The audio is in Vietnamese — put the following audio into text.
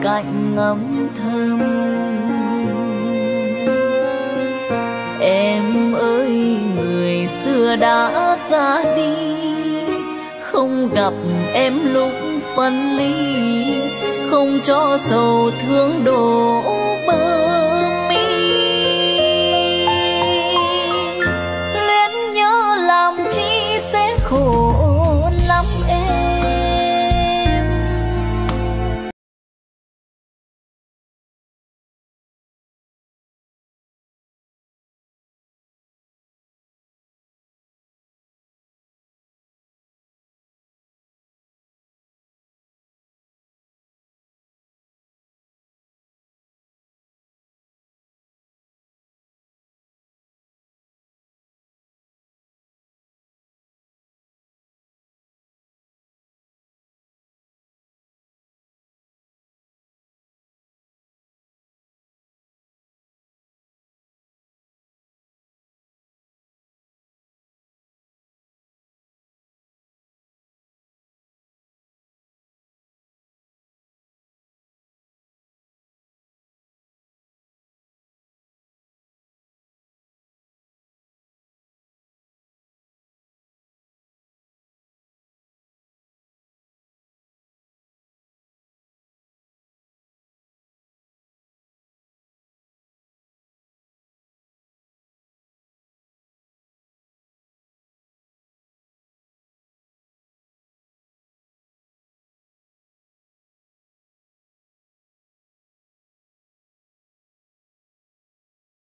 cạnh âm thầm. Em ơi người xưa đã ra đi, không gặp em lúc phân ly, không cho sầu thương đổ bờ.